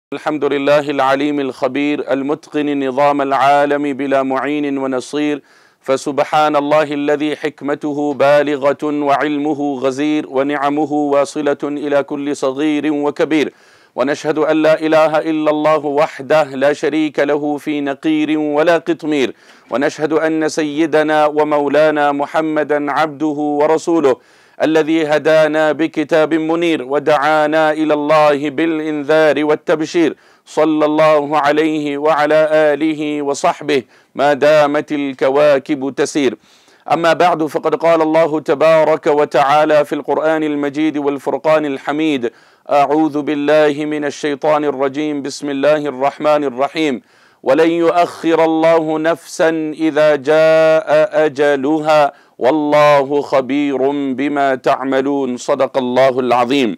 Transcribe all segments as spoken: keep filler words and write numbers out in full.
الحمد لله العليم الخبير المتقن نظام العالم بلا معين ونصير فسبحان الله الذي حكمته بالغة وعلمه غزير ونعمه واصلة إلى كل صغير وكبير، ونشهد أن لا إله إلا الله وحده لا شريك له في نقير ولا قطمير، ونشهد أن سيدنا ومولانا محمدا عبده ورسوله الذي هدانا بكتاب منير ودعانا إلى الله بالإنذار والتبشير، صلى الله عليه وعلى آله وصحبه ما دامت الكواكب تسير. أما بعد، فقد قال الله تبارك وتعالى في القرآن المجيد والفرقان الحميد: أعوذ بالله من الشيطان الرجيم، بسم الله الرحمن الرحيم، ولن يؤخر الله نفسا إذا جاء أجلها والله خبير بما تعملون. صدق الله العظيم.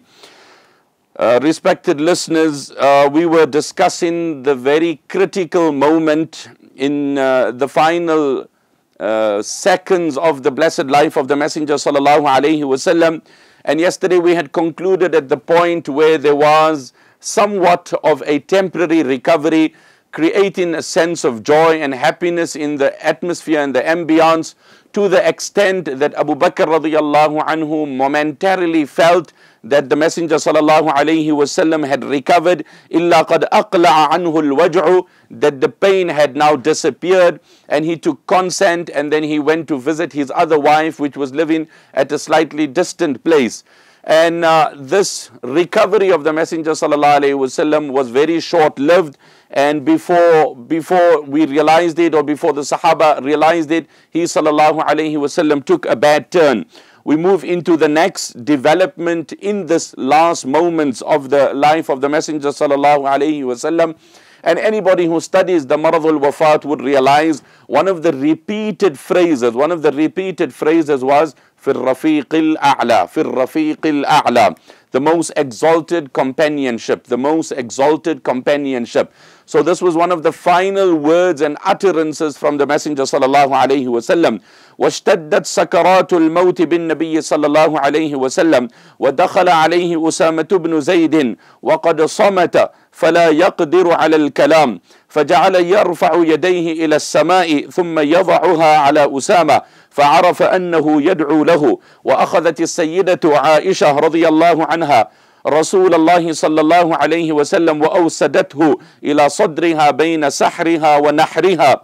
Uh, respected listeners, uh, we were discussing the very critical moment in uh, the final uh, seconds of the blessed life of the Messenger sallallahu alaihi wasallam, and yesterday we had concluded at the point where there was somewhat of a temporary recovery, creating a sense of joy and happiness in the atmosphere and the ambience, to the extent that Abu Bakr radiyallahu anhu momentarily felt that the Messenger sallallahu alayhi wasallam had recovered, illa qad aqla'a anhu al-waj'u, that the pain had now disappeared, and he took consent, and then he went to visit his other wife, which was living at a slightly distant place. And uh, this recovery of the Messenger sallallahu alayhi wasallam was very short-lived, and before before we realized it, or before the Sahaba realized it, he sallallahu alayhi wasallam took a bad turn. We move into the next development in this last moments of the life of the Messenger sallallahu alayhi wasallam. And anybody who studies the Maradul Wafat would realize one of the repeated phrases, one of the repeated phrases was Fir Rafiqil A'la, Fir Rafiqil A'la, the most exalted companionship, the most exalted companionship. So this was one of the final words and utterances from the Messenger sallallahu alayhi wasallam. واشتدت سكرات الموت بالنبي صلى الله عليه وسلم ودخل عليه أسامة بن زيد وقد صمت فلا يقدر على الكلام فجعل يرفع يديه إلى السماء ثم يضعها على أسامة فعرف أنه يدعو له. وأخذت السيدة عائشة رضي الله عنها رسول الله صلى الله عليه وسلم وأوسدته إلى صدرها بين سحرها ونحرها.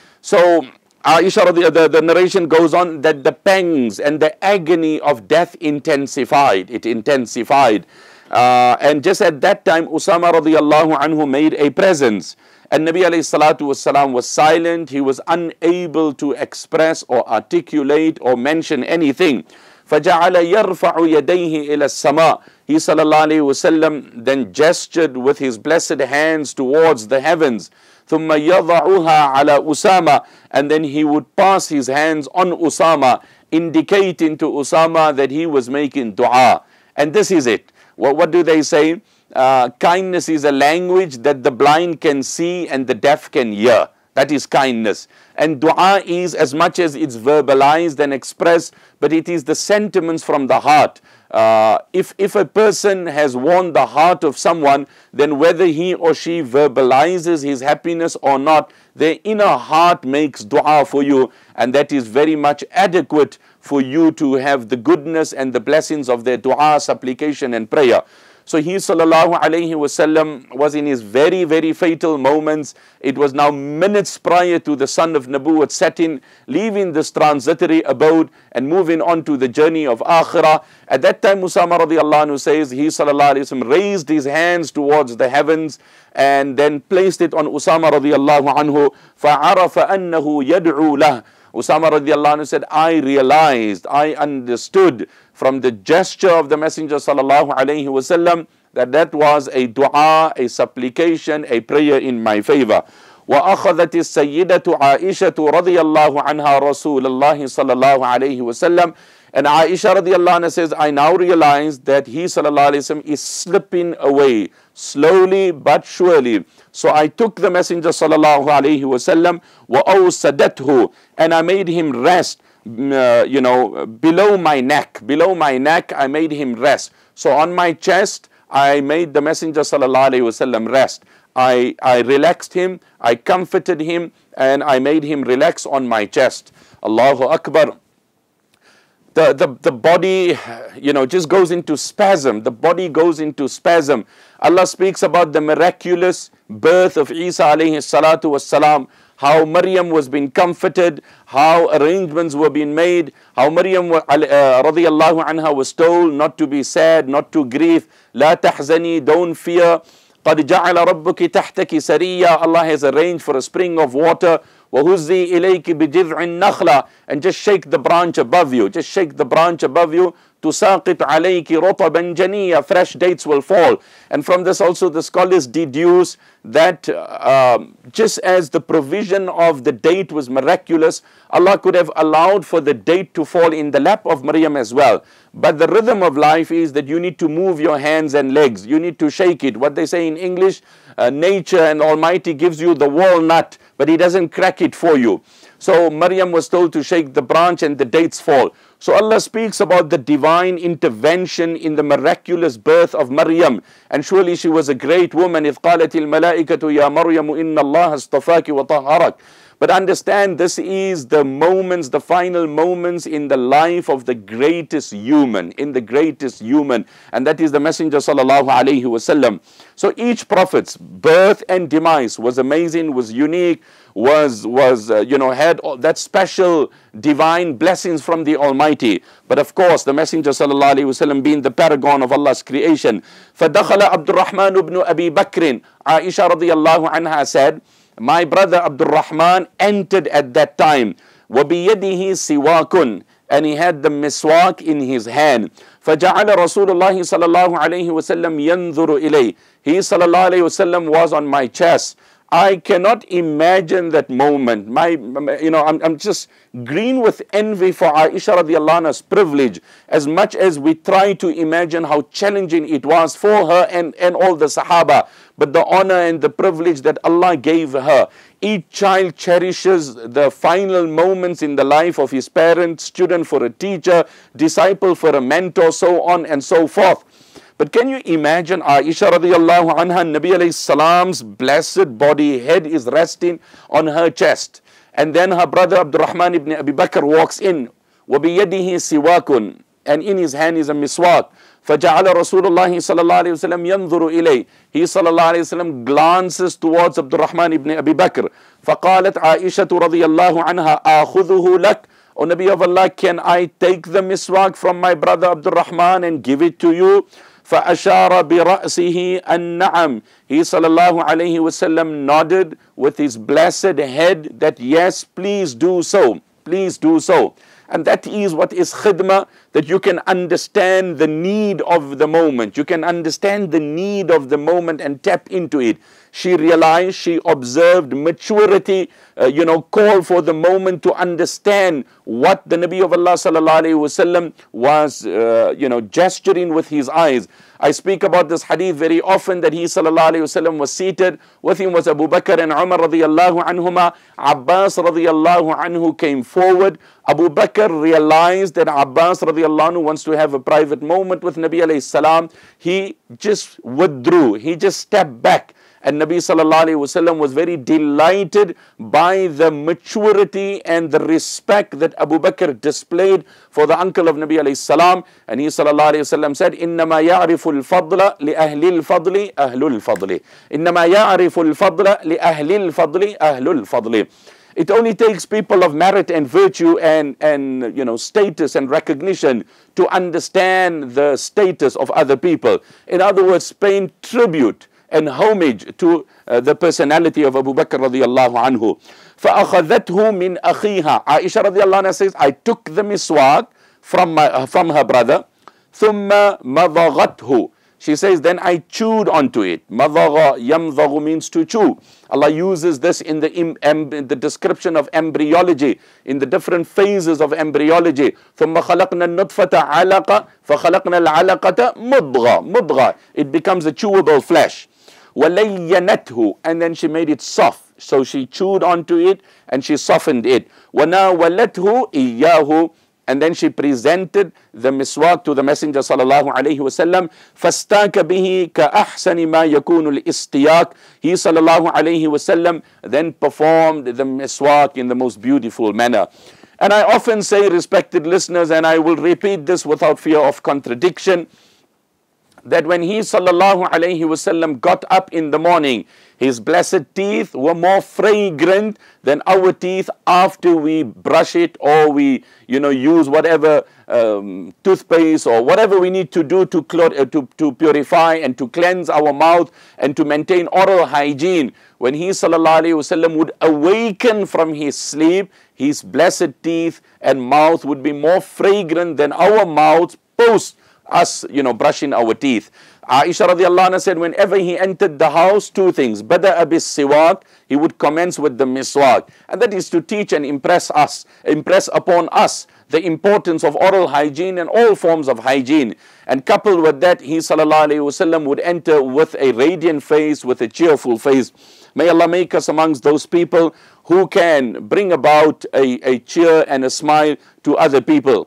So Aisha, the, the narration goes on that the pangs and the agony of death intensified. It intensified. Uh, and just at that time, Usama radiallahu anhu made a presence. And Nabi alayhi salatu wasalam was silent. He was unable to express or articulate or mention anything. فَجَعَلَ يَرْفَعُ يَدَيْهِ إِلَى السَّمَاءِ. He sallallahu alayhi wasallam then gestured with his blessed hands towards the heavens. ثُمَّ يَضَعُهَا عَلَى أُسَامَةَ. And then he would pass his hands on Usama, indicating to Usama that he was making dua. And this is it. Well, what do they say? Uh, kindness is a language that the blind can see and the deaf can hear. That is kindness. And dua is, as much as it's verbalized and expressed, but it is the sentiments from the heart. Uh, if, if a person has won the heart of someone, then whether he or she verbalizes his happiness or not, their inner heart makes dua for you, and that is very much adequate for you to have the goodness and the blessings of their dua, supplication and prayer. So he sallallahu alayhi wasallam was in his very, very fatal moments. It was now minutes prior to the sun of Nabuwwat setting, leaving this transitory abode and moving on to the journey of Akhirah. At that time, Usama radiallahu anhu says, he sallallahu alayhi wasallam raised his hands towards the heavens and then placed it on Usama radiallahu anhu. فَعَرَفَ أَنَّهُ يَدْعُو لَهُ. Usama radiallahu anhu said, I realized, I understood from the gesture of the Messenger sallallahu alayhi wasallam that that was a dua, a supplication, a prayer in my favor. وأخذت السيدة عائشة رضي الله عنها رسول الله صلى الله عليه وسلم. And Aisha radiallahu anha says, I now realize that he sallallahu alayhi wasallam is slipping away, slowly but surely. So I took the Messenger sallallahu alayhi wasallam, وَأَوْسَدَتْهُ, and I made him rest, uh, you know, below my neck. Below my neck, I made him rest. So on my chest, I made the Messenger sallallahu alaihi wasallam rest. I, I relaxed him, I comforted him, and I made him relax on my chest. Allahu Akbar. The, the, the body, you know, just goes into spasm. The body goes into spasm. Allah speaks about the miraculous birth of Isa alayhi salatu wassalam, how Maryam was being comforted, how arrangements were being made, how Maryam uh, radiyallahu anha was told not to be sad, not to grieve. La tahzani, don't fear. قَدْ جَعَلَ رَبُّكِ تَحْتَكِ سَرِيًّا. Allah has arranged for a spring of water. وَهُزِّي إِلَيْكِ بِجِذْعِ النَّخْلَةِ. And just shake the branch above you. Just shake the branch above you. تُسَاقِطْ عَلَيْكِ رُطَبًا جَنِيًّا. Fresh dates will fall. And from this also the scholars deduce that uh, just as the provision of the date was miraculous, Allah could have allowed for the date to fall in the lap of Maryam as well. But the rhythm of life is that you need to move your hands and legs. You need to shake it. What they say in English, uh, nature and Almighty gives you the walnut, but He doesn't crack it for you. So Maryam was told to shake the branch and the dates fall. So Allah speaks about the divine intervention in the miraculous birth of Maryam. And surely she was a great woman. إِذْ قَالَتِ الْمَلَائِكَةُ يَا مَرْيَمُ إِنَّ اللَّهَ اصْطَفَاكِ وَطَهَّرَكِ. But understand, this is the moments, the final moments in the life of the greatest human, in the greatest human. And that is the Messenger sallallahu alaihi wasallam. So each prophet's birth and demise was amazing, was unique, was, was uh, you know, had that special divine blessings from the Almighty. But of course, the Messenger sallallahu alaihi wasallam being the paragon of Allah's creation. فَدَخَلَ عَبْدُ الرَّحْمَنُ بْنُ أَبِي بَكْرٍ. Aisha radiyallahu anha said, my brother Abdul Rahman entered at that time. وَبِيَدِهِ سِوَاكٌ. And he had the miswak in his hand. فَجَعَلَ رَسُولُ اللَّهِ صَلَى اللَّهُ عَلَيْهِ وَسَلَّمْ يَنْظُرُ إِلَيْهِ. He sallallahu alayhi wasallam was on my chest. I cannot imagine that moment. My, you know, I'm, I'm just green with envy for Aisha radiallahu anha's privilege, as much as we try to imagine how challenging it was for her and, and all the Sahaba. But the honor and the privilege that Allah gave her. Each child cherishes the final moments in the life of his parent, student for a teacher, disciple for a mentor, so on and so forth. But can you imagine Aisha radiallahu anha, Nabi alayhi salam's blessed body, head is resting on her chest. And then her brother Abdurrahman ibn Abi Bakr walks in. وَبِيَدِهِ سِوَاكٌ. And in his hand is a miswak. فَجَعَلَ رَسُولُ اللَّهِ صَلَى اللَّهُ عَلَيْهِ وَسَلَّمْ يَنْظُرُ إِلَيْهِ. He sallallahu alayhi wasallam glances towards Abdurrahman ibn Abi Bakr. فَقَالَتْ عَائِشَةُ رَضِيَ اللَّهُ عَنْهَا آخُذُهُ لَكَ. O Nabi of Allah, can I take the miswak from my brother Abdurrahman and give it to you? فَأَشَارَ بِرَأْسِهِ النَّعَمْ. He sallallahu alayhi wasallam nodded with his blessed head that yes, please do so. Please do so. And that is what is khidmah, that you can understand the need of the moment. You can understand the need of the moment and tap into it. She realized, she observed maturity, uh, you know, call for the moment to understand what the Nabi of Allah sallallahu alayhi wasallam was, uh, you know, gesturing with his eyes. I speak about this hadith very often, that he sallallahu alayhi wasallam was seated. With him was Abu Bakr and Umar radiyallahu anhuma. Abbas radiyallahu anhu came forward. Abu Bakr realized that Abbas radiyallahu anhu wants to have a private moment with Nabi alayhi salam. He just withdrew. He just stepped back. And Nabi sallallahu alayhi wasallam was very delighted by the maturity and the respect that Abu Bakr displayed for the uncle of Nabi alayhi salam. And he sallallahu alayhi wasallam said, إِنَّمَا يَعْرِفُ الْفَضْلَ لِأَهْلِ الْفَضْلِ أَهْلُ الْفَضْلِ. إِنَّمَا يَعْرِفُ الْفَضْلَ لِأَهْلِ الْفَضْلِ أَهْلُ الْفَضْلِ. It only takes people of merit and virtue and, and you know, status and recognition to understand the status of other people. In other words, paying tribute and homage to uh, the personality of Abu Bakr radiyallahu anhu. فَأَخَذَتْهُ مِنْ أَخِيهَا. Aisha radiyallahu anha says, I took the miswak from, my, uh, from her brother. ثُمَّ مَضَغَتْهُ. She says, then I chewed onto it. مَضَغَ يَمْضَغُ means to chew. Allah uses this in the, in, in the description of embryology, in the different phases of embryology. ثُمَّ خَلَقْنَا النُّطْفَةَ عَلَقَةً فَخَلَقْنَا الْعَلَقَةَ مُضْغَةً. مُضْغَةً. It becomes a chewable flesh. وَلَيَّنَتْهُ. And then she made it soft. So she chewed onto it and she softened it. وَنَاوَلَتْهُ إِيَّاهُ And then she presented the miswak to the Messenger sallallahu alaihi wasallam. فَاسْتَاكَ بِهِ كَأَحْسَنِ مَا يَكُونُ الْإِسْتِيَاكِ. He sallallahu alaihi wasallam then performed the miswak in the most beautiful manner. And I often say, respected listeners, and I will repeat this without fear of contradiction, that when he sallallahu alaihi wasallam got up in the morning, his blessed teeth were more fragrant than our teeth after we brush it, or we, you know, use whatever um, toothpaste or whatever we need to do to, uh, to, to purify and to cleanse our mouth and to maintain oral hygiene. When he sallallahu alaihi wasallam would awaken from his sleep, his blessed teeth and mouth would be more fragrant than our mouths post us, you know, brushing our teeth. Aisha radiallahu anha said, whenever he entered the house, two things. Bada'a bis siwak, he would commence with the miswak. And that is to teach and impress us, impress upon us the importance of oral hygiene and all forms of hygiene. And coupled with that, he sallallahu alayhi wasallam would enter with a radiant face, with a cheerful face. May Allah make us amongst those people who can bring about a, a cheer and a smile to other people.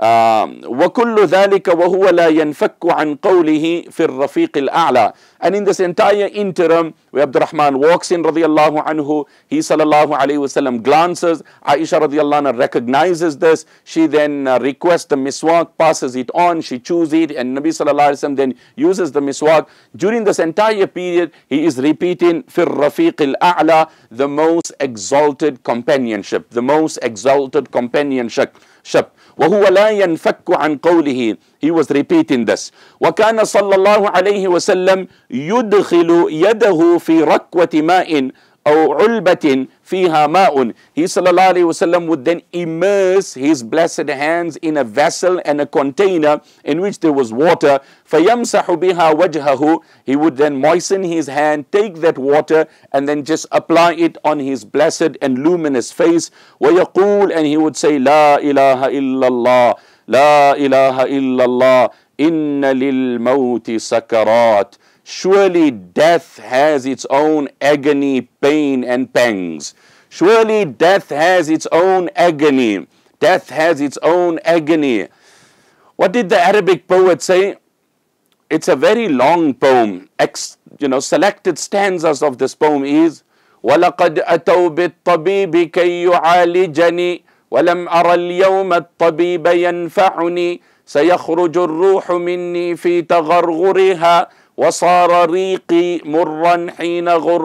Um, وَكُلُّ ذَلِكَ وَهُوَ لَا يَنْفَكُّ عَنْ قَوْلِهِ فِي الرَّفِيقِ الْأَعْلَى. And in this entire interim, where Abdurrahman walks in radiallahu anhu, he sallallahu alayhi wasallam glances, Aisha radiallahu anha recognizes this, she then uh, requests the miswak, passes it on, she chews it, and Nabi sallallahu alayhi wasallam then uses the miswak. During this entire period, he is repeating فِي الرَّفِيقِ الْأَعْلَى, the most exalted companionship, the most exalted companionship. وَهُوَ لَا يَنْفَكُّ عَنْ قَوْلِهِ. He was repeating this. وَكَانَ صَلَّى اللَّهُ عَلَيْهِ وَسَلَّمْ يُدْخِلُ يَدَهُ فِي رَكْوَةِ مَاءٍ أو علبة فيها ماء. He sallallahu alayhi wasallam would then immerse his blessed hands in a vessel and a container in which there was water. فَيَمْسَحُ بِهَا وَجْهَهُ. He would then moisten his hand, take that water, and then just apply it on his blessed and luminous face. وَيَقُول, and he would say, لا إله إلا الله لا إله إلا الله إن للموت سكرات. Surely death has its own agony, pain and pangs. Surely death has its own agony. Death has its own agony. What did the Arabic poet say? It's a very long poem. Ex, you know, selected stanzas of this poem is وَلَقَدْ أَتَوْا بِالطَّبِيبِ كَيْ يُعَالِجَنِي وَلَمْ أَرَ الْيَوْمَ الطَّبِيبَ يَنْفَعُنِي سَيَخْرُجُ الرُّوحُ مِنِّي فِي تَغَرْغُرِهَا وصار ريقي مرا حين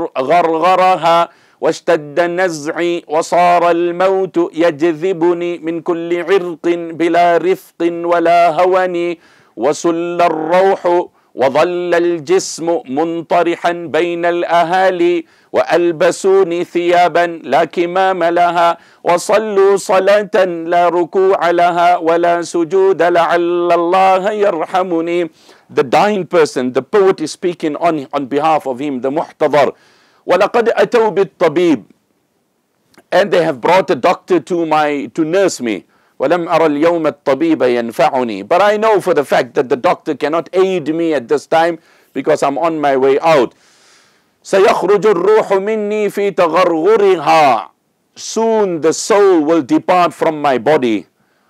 غرغرها واشتد نزعي وصار الموت يجذبني من كل عرق بلا رفق ولا هوني وسل الروح وظل الجسم منطرحا بين الأهالي وألبسوني ثيابا لا كمام لها وصلوا صلاة لا ركوع لها ولا سجود لعل الله يرحمني. The dying person, the poet is speaking on, on behalf of him, the muhtadar. وَلَقَدْ أَتَوْا بِالطَّبِيبِ. And they have brought a doctor to my to nurse me. وَلَمْ أَرَ الْيَوْمَ الطَّبِيبَ يَنْفَعُنِي. But I know for the fact that the doctor cannot aid me at this time because I'm on my way out. سَيَخْرُجُ الرُّوحُ مِنِّي فِي تَغَرْغُرِهَا. Soon the soul will depart from my body.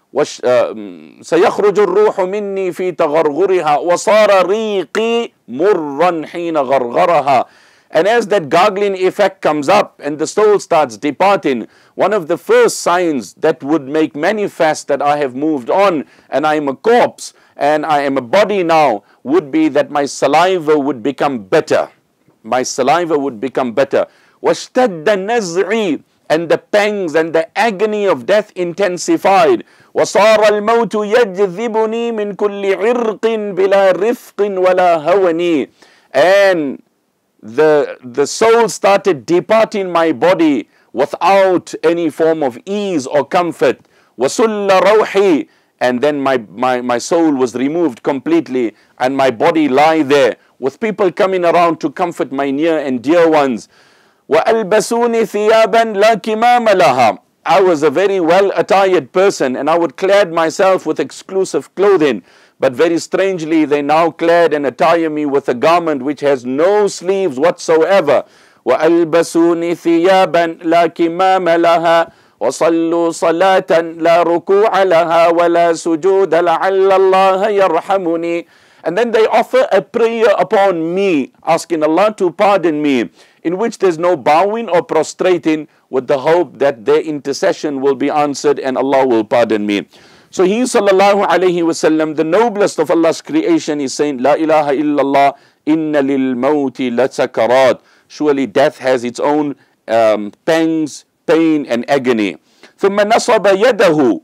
سيخرج الروح مني في تغرغرها وصار ريقي مرا حين غرغرها. And as that gargling effect comes up and the soul starts departing, one of the first signs that would make manifest that I have moved on and I am a corpse and I am a body now would be that my saliva would become better. My saliva would become better. واشتد نزعي. And the pangs and the agony of death intensified. وصار الموت يجذبني من كل عرق بلا رفق ولا هوني. And the, the soul started departing my body without any form of ease or comfort. وسل روحي. And then my, my, my soul was removed completely and my body lie there with people coming around to comfort my near and dear ones. وَأَلْبَسُونِ ثِيَابًا لَا كِمَامَ لَهَا. I was a very well attired person and I would clad myself with exclusive clothing. But very strangely they now clad and attire me with a garment which has no sleeves whatsoever. وَأَلْبَسُونِ ثِيَابًا لَا كِمَامَ لَهَا وصلوا صلاة لا ركوع لها ولا سجود لعل الله يرحمني. And then they offer a prayer upon me, asking Allah to pardon me, in which there's no bowing or prostrating, with the hope that their intercession will be answered and Allah will pardon me. So he, sallallahu alayhi wasallam, the noblest of Allah's creation, is saying, La ilaha illallah, inna lil mawti lasakarat. Surely death has its own um, pangs, pain and agony. ثم نصب يده.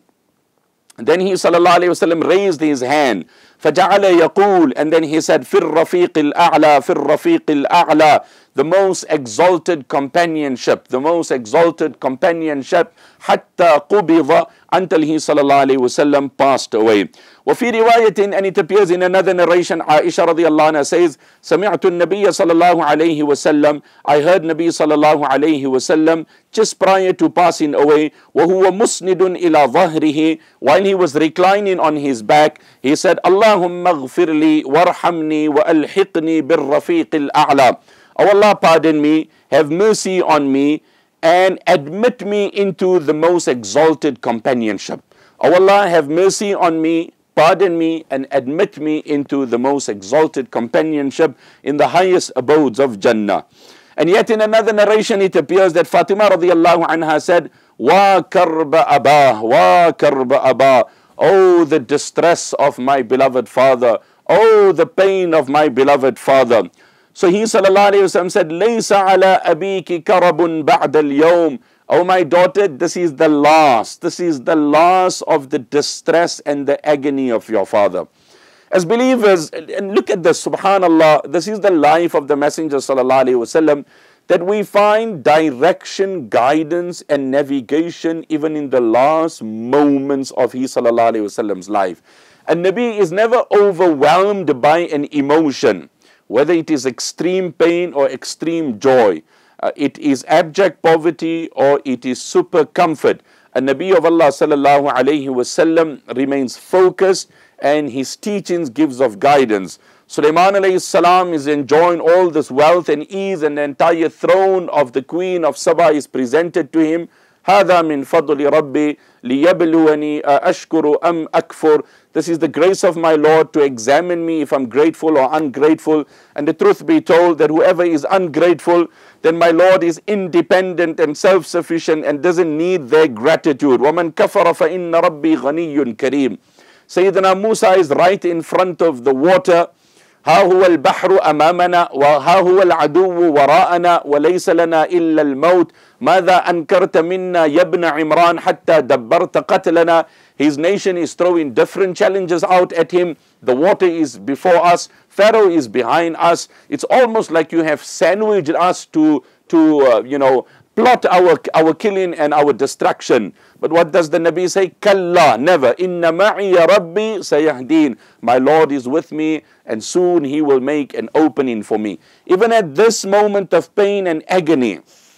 Then he, sallallahu alayhi wasallam, raised his hand. فجعل يقول, and then he said, في الرفيق الأعلى, في الرفيق الأعلى, the most exalted companionship, the most exalted companionship, حتى قبض, until he, sallallahu alayhi wasallam, passed away. وفي رواية, and it appears in another narration, Aisha radiallahu anha says, سمعت النبي صلى الله عليه وسلم, I heard Nabi sallallahu alayhi wasallam just prior to passing away, وهو مسند إلى ظهره, while he was reclining on his back, he said, اللهم اغفر لي وارحمني وألحقني بالرفيق الأعلى. Oh Allah, pardon me, have mercy on me, and admit me into the most exalted companionship. Oh Allah, have mercy on me, pardon me, and admit me into the most exalted companionship in the highest abodes of Jannah. And yet in another narration it appears that Fatima radiallahu anha said, Wa karba abah, wa karba abah. Oh, the distress of my beloved father. Oh, the pain of my beloved father. So he, sallallahu alayhi wasallam, said, Laysa ala abiki karabun ba'da al-yawm. Oh my daughter, this is the last. This is the last of the distress and the agony of your father. As believers, and look at this, subhanallah, this is the life of the Messenger, sallallahu alayhi wasallam, that we find direction, guidance and navigation even in the last moments of his, sallallahu alayhi wasallam's life. And Nabi is never overwhelmed by an emotion, whether it is extreme pain or extreme joy. Uh, it is abject poverty or it is super comfort. A Nabi of Allah sallallahu alayhi wasallam remains focused, and his teachings gives of guidance. Sulaiman alayhi salam is enjoying all this wealth and ease, and the entire throne of the Queen of Saba is presented to him. هذا من فضل ربي ليبلوني أشكر أم أكفر. This is the grace of my Lord to examine me if I'm grateful or ungrateful. And the truth be told, that whoever is ungrateful, then my Lord is independent and self-sufficient and doesn't need their gratitude. وَمَنْ كَفَرَ فَإِنَّ رَبِّي غَنِيٌّ كَرِيمٌ. Sayyidina Musa is right in front of the water. ها هو البحر أمامنا وها هو العدو وراءنا وليس لنا إلا الموت ماذا أنكرت منا يا ابن عمران حتى دبرت قتلنا. His nation is throwing different challenges out at him. The water is before us, Pharaoh is behind us. It's almost like you have sandwiched us to, to uh, you know, plot our, our killing and our destruction. But what does the Nabi say? Kalla, never. Inna ma'i rabbi sayahdeen. My Lord is with me, and soon he will make an opening for me. Even at this moment of pain and agony,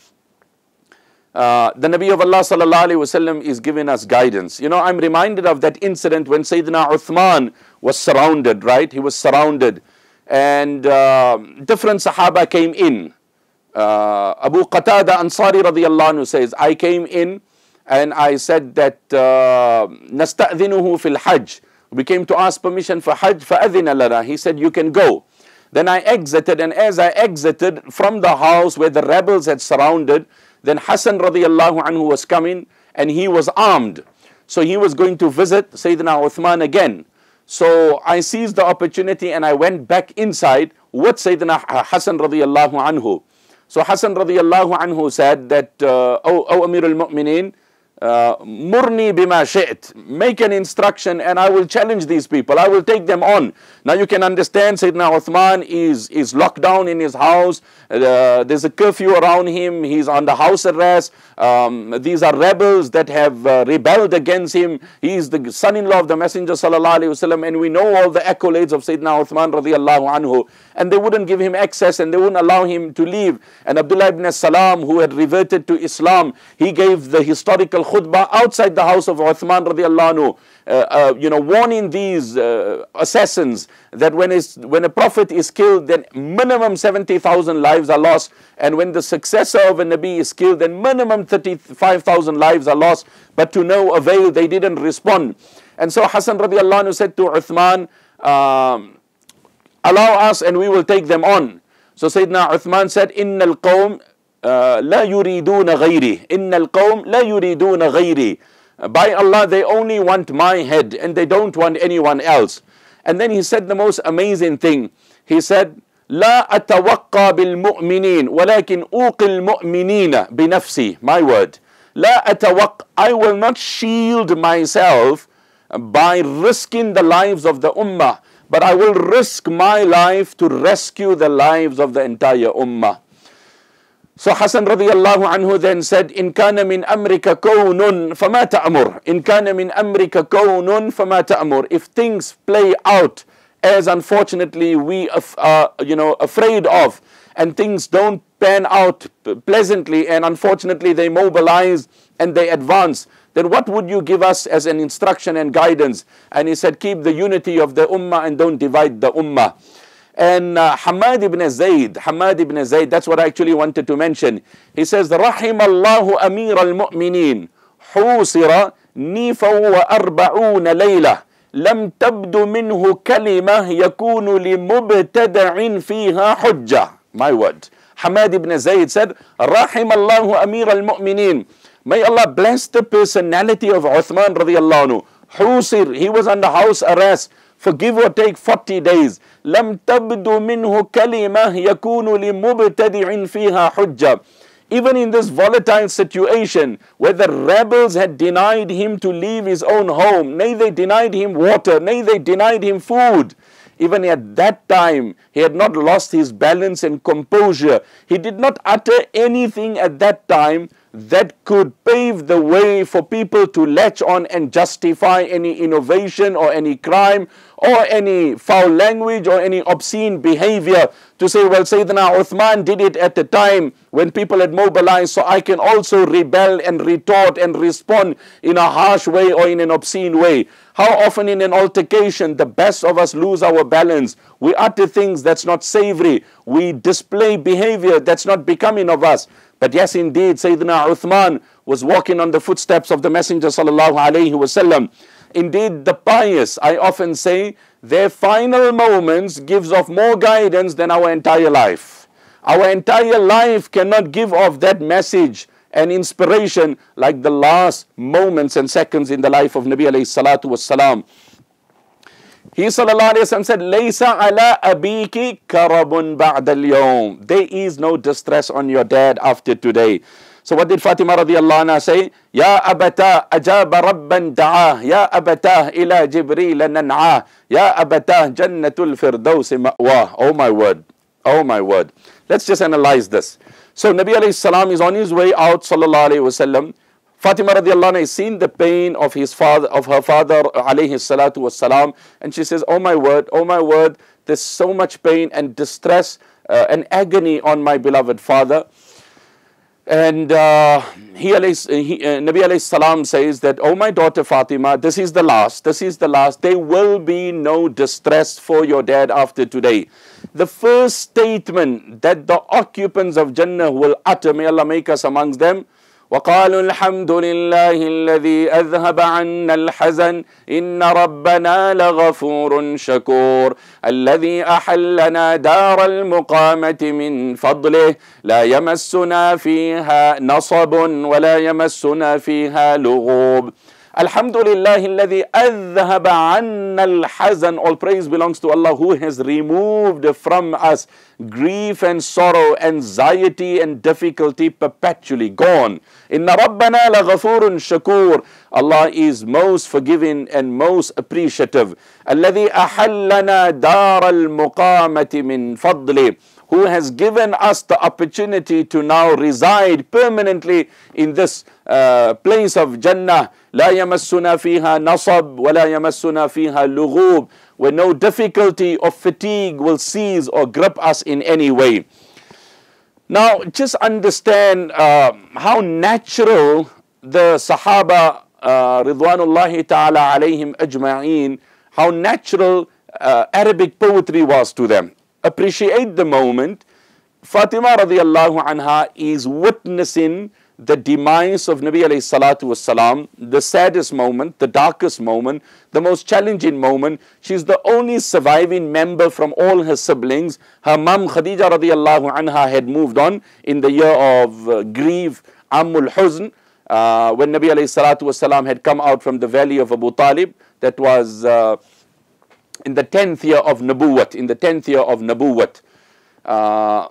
uh, the Nabi of Allah sallallahu alaihi wasallam is giving us guidance. You know, I'm reminded of that incident when Sayyidina Uthman was surrounded, right? He was surrounded, and uh, different Sahaba came in. Uh, Abu Qatada Ansari radiyallahu anhu says, I came in and I said that نَسْتَأْذِنُهُ فِي الْحَجِّ. We came to ask permission for Hajj, فَأَذِنَ لَنَا. He said, you can go. Then I exited, and as I exited from the house where the rebels had surrounded, then Hassan radiyallahu anhu was coming, and he was armed. So he was going to visit Sayyidina Uthman again. So I seized the opportunity and I went back inside with Sayyidina Hassan radiyallahu anhu. So Hassan radiyallahu anhu said that, uh, oh, oh Amir al-Mu'mineen, uh, murni bima shi't, make an instruction and I will challenge these people, I will take them on. Now you can understand Sayyidina Uthman is, is locked down in his house, uh, there's a curfew around him, he's under house arrest, um, these are rebels that have uh, rebelled against him, he is the son-in-law of the Messenger sallallahu alaihi wasallam, and we know all the accolades of Sayyidina Uthman radiyallahu anhu, and they wouldn't give him access and they wouldn't allow him to leave. And Abdullah ibn Salam, who had reverted to Islam, he gave the historical al-khutbah outside the house of Uthman radiallahu anhu, uh, uh, you know, warning these uh, assassins that when, is, when a prophet is killed, then minimum seventy thousand lives are lost. And when the successor of a Nabi is killed, then minimum thirty-five thousand lives are lost. But to no avail, they didn't respond. And so Hassan radiallahu anhu said to Uthman, um, allow us and we will take them on. So Sayyidina Uthman said, Inna al-qawm la yuriduna ghayri. Inna al-qawm la yuriduna ghayri. By Allah, they only want my head and they don't want anyone else. And then he said the most amazing thing. He said, لا أتوقع بالمؤمنين ولكن أوقي المؤمنين بنفسي. My word. لا أتوقع. I will not shield myself by risking the lives of the ummah, but I will risk my life to rescue the lives of the entire ummah. So Hassan radiallahu anhu then said, In kana min amrika kawnun fama ta'mur. In kana min amrika kawnun fama ta'mur. If things play out as unfortunately we are, you know, afraid of, and things don't pan out pleasantly, and unfortunately they mobilize and they advance, then what would you give us as an instruction and guidance? And he said, keep the unity of the ummah and don't divide the ummah. And uh, Hamad ibn Zayd, Hamad ibn Zayd, that's what I actually wanted to mention. He says, رحم الله أمير المؤمنين حوصر نيفا وأربعون ليلة لم تبد منه كلمة يكون لمبتدع فيها حجة. My word. Hamad ibn Zayd said, رحم الله أمير المؤمنين. May Allah bless the personality of Uthman radiallahu anhu. Husir, he was under house arrest for give or take forty days. لم تبد منه كلمة يكون لمبتدع فيها حجة. Even in this volatile situation where the rebels had denied him to leave his own home, nay, they denied him water, nay, they denied him food. Even at that time, he had not lost his balance and composure. He did not utter anything at that time that could pave the way for people to latch on and justify any innovation or any crime or any foul language or any obscene behavior, to say, well, Sayyidina Uthman did it at the time when people had mobilized, so I can also rebel and retort and respond in a harsh way or in an obscene way. How often in an altercation, the best of us lose our balance. We utter things that's not savory. We display behavior that's not becoming of us. But yes, indeed, Sayyidina Uthman was walking on the footsteps of the Messenger sallallahu alaihi wasallam. Indeed, the pious, I often say, their final moments gives off more guidance than our entire life. Our entire life cannot give off that message and inspiration like the last moments and seconds in the life of Nabi alayhi salatu wassalam. He sallallahu alayhi wasallam said, Laysa ala abiki karabun ba'da al-yawm. There is no distress on your dad after today. So what did Fatima radiallahu anha say? Ya abata ajaba rabban da'ah. Ya abata ila Jibreel nan'ah. Ya abata jannatul firdaus ma'wah. Oh my word. Oh my word. Let's just analyze this. So Nabi alayhi salam is on his way out, sallallahu alayhi wasallam. Fatima radiallahu anha has seen the pain of his father, of her father alayhi salatu wassalam, and she says, oh my word, oh my word, there's so much pain and distress uh, and agony on my beloved father. And uh, he, he, uh, Nabi alayhi salam says that, oh my daughter Fatima, this is the last, this is the last. There will be no distress for your dad after today. The first statement that the occupants of Jannah will utter, may Allah make us amongst them, وقالوا الحمد لله الذي أذهب عنا الحزن إن ربنا لغفور شكور الذي أحلنا دار المقامة من فضله لا يمسنا فيها نصب ولا يمسنا فيها لغوب. Alhamdulillah alladhi adhhaba anna al-hazan. All praise belongs to Allah who has removed from us grief and sorrow, anxiety and difficulty perpetually. Gone. Inna rabbana la ghafurun shakur. Allah is most forgiving and most appreciative. Alladhi ahallana dar al-muqamati min fadli. Who has given us the opportunity to now reside permanently in this uh, place of Jannah. لا يمسنا فيها نصب ولا يمسنا فيها لغوب. Where no difficulty or fatigue will seize or grip us in any way. Now just understand uh, how natural the Sahaba, uh, Ridwanullahi ta'ala alayhim ajma'een, how natural uh, Arabic poetry was to them. Appreciate the moment. Fatima radiallahu anha is witnessing the demise of Nabi alayhi salatu wassalam, the saddest moment, the darkest moment, the most challenging moment. She's the only surviving member from all her siblings. Her mum Khadija radiallahu anha had moved on in the year of uh, grief, Ammul Huzn, uh, when Nabi alayhi salatu wassalam had come out from the valley of Abu Talib. That was uh, in the tenth year of Nabuwat, in the tenth year of Nabuwat. Uh,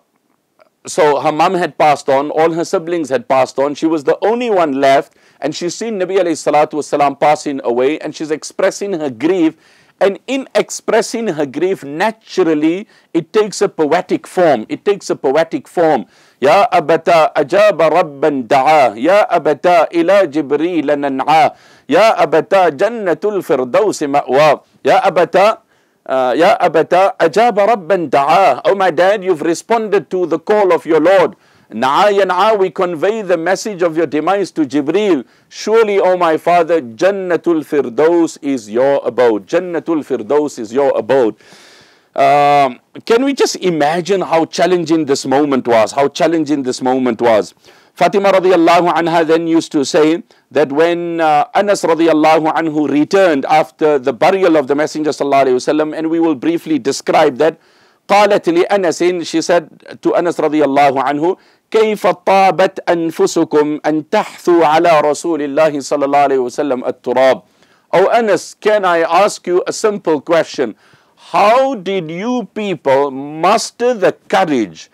So her mum had passed on, all her siblings had passed on. She was the only one left, and she's seen Nabi alayhi salatu wasalam passing away, and she's expressing her grief. And in expressing her grief, naturally, it takes a poetic form. It takes a poetic form. Ya abata ajaba rabban da'a, ya abata ila Jibreel nan'a, ya abata jannatul firdaus ma'wa, ya abata Uh, Ya abata ajaba rabban da'a. Oh my dad, you've responded to the call of your Lord. Na'a yan'a, we convey the message of your demise to Jibreel. Surely, oh my father, Jannatul Firdaus is your abode. Jannatul Firdaus is your abode. Um, can we just imagine how challenging this moment was? How challenging this moment was. Fatima radiallahu anha then used to say that when uh, Anas radiallahu anhu returned after the burial of the Messenger sallallahu alayhi wasallam, and we will briefly describe that, قالت لأنس, she said to Anas radiallahu anhu, كيف طابت أنفسكم أن تحثوا على رسول الله صلى الله عليه وسلم التراب. Oh Anas, can I ask you a simple question? How did you people muster the courage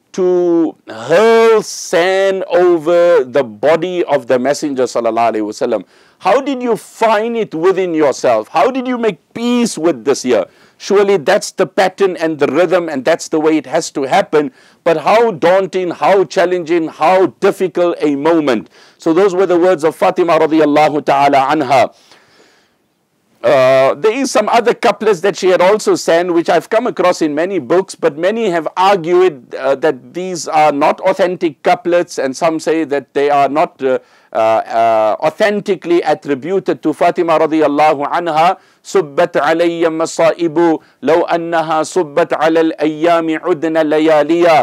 to hurl sand over the body of the Messenger sallallahu alaihi wasallam? How did you find it within yourself? How did you make peace with this year? Surely that's the pattern and the rhythm, and that's the way it has to happen. But how daunting, how challenging, how difficult a moment. So those were the words of Fatima radiallahu ta'ala anha. Uh, there is some other couplets that she had also sang, which I've come across in many books, but many have argued uh, that these are not authentic couplets, and some say that they are not uh, uh, uh, authentically attributed to Fatima radiallahu anha. Subbat alayya masaibu law annaha subbat ala al-ayyami udna layaliya.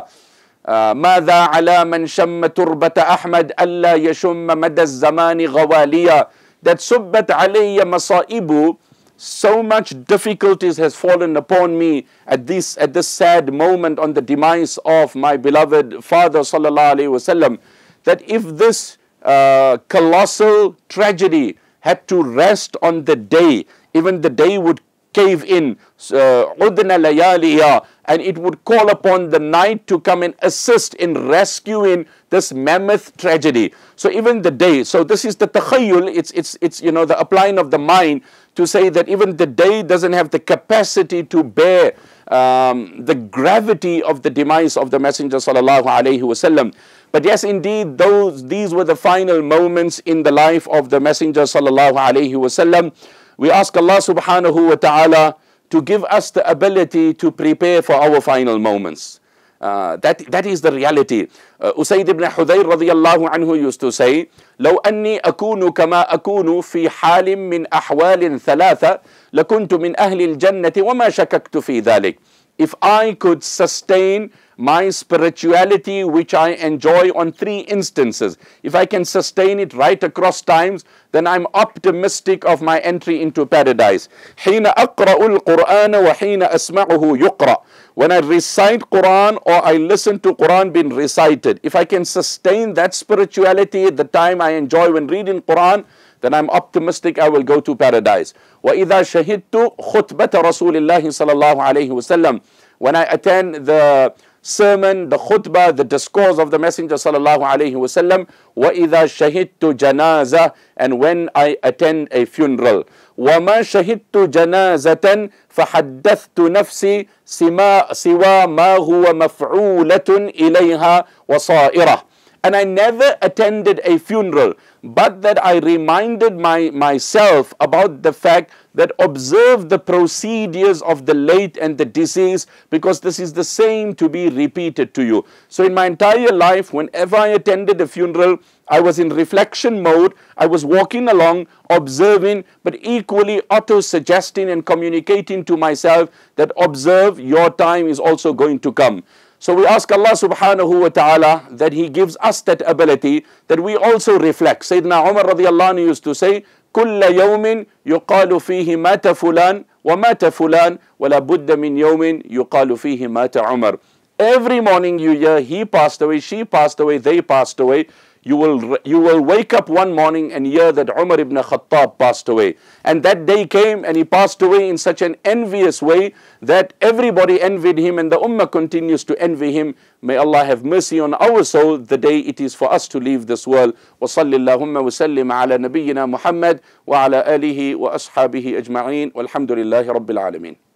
ماذا على من شم تربة أحمد ألا يشم مدى الزمان غواليا. That subbat alayya masaibu, so much difficulties has fallen upon me at this at this sad moment on the demise of my beloved father sallallahu alaihi wasallam, that if this uh, colossal tragedy had to rest on the day, even the day would cave in, udna layaliya, and it would call upon the night to come and assist in rescuing this mammoth tragedy. So even the day, so this is the takhayyul, it's, it's, it's, you know, the applying of the mind to say that even the day doesn't have the capacity to bear um, the gravity of the demise of the Messenger sallallahu alaihi wasallam. But yes, indeed, those, these were the final moments in the life of the Messenger sallallahu alaihi wasallam. We ask Allah subhanahu wa ta'ala to give us the ability to prepare for our final moments. Uh, that, that is the reality. Uh, Usayd ibn Hudayr radiyallahu anhu used to say, لو أني أكون كما أكون في حال من أحوال ثلاثة لكنت من أهل الجنة وما شككت في ذلك. If I could sustain my spirituality, which I enjoy on three instances, if I can sustain it right across times, then I'm optimistic of my entry into paradise. حين أقرأ القرآن وحين أسمعه يقرأ. When I recite Quran or I listen to Quran being recited, if I can sustain that spirituality at the time I enjoy when reading Quran, then I'm optimistic I will go to paradise. وَإِذَا شَهِدْتُ خُطْبَةَ رَسُولِ اللَّهِ صَلَى اللَّهُ عَلَيْهِ وسلم. When I attend the sermon, the khutbah, the discourse of the Messenger sallallahu alaihi wasallam, وَإِذَا شَهِدْتُ جَنَازَةً, and when I attend a funeral. وَمَا شَهِدْتُ جَنَازَةً فَحَدَّثْتُ نَفْسِي سِوَى مَا هُوَ مَفْعُولَةٌ إِلَيْهَا وَصَائِرَةٌ. and I never attended a funeral, but that I reminded my, myself about the fact that observe the procedures of the late and the deceased, because this is the same to be repeated to you. So in my entire life, whenever I attended a funeral, I was in reflection mode. I was walking along, observing, but equally auto-suggesting and communicating to myself that observe, your time is also going to come. So we ask Allah subhanahu wa ta'ala that He gives us that ability, that we also reflect. Sayyidina Umar radiallahu anhu used to say, كل يوم يقال فيه مات فلان ومات فلان ولا بد من يوم يقال فيه مات عمر. Every morning you hear, he passed away, she passed away, they passed away. You will, you will wake up one morning and hear that Umar ibn Khattab passed away. And that day came and he passed away in such an envious way that everybody envied him, and the ummah continues to envy him. May Allah have mercy on our soul the day it is for us to leave this world. وصل اللهم وسلم على نبينا محمد وعلى آله وأصحابه أجمعين والحمد لله رب العالمين.